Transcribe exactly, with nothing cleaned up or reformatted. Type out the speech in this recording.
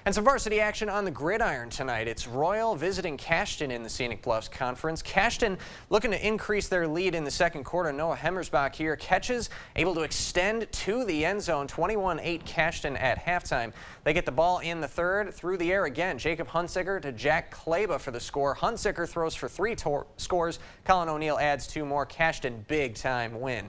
And some varsity action on the gridiron tonight. It's Royall visiting Cashton in the Scenic Bluffs Conference. Cashton looking to increase their lead in the second quarter. Noah Hemmersbach here catches, able to extend to the end zone. twenty-one eight Cashton at halftime. They get the ball in the third, through the air again. Jacob Hunsicker to Jack Kleba for the score. Hunsicker throws for three scores. Colin O'Neill adds two more. Cashton big time win.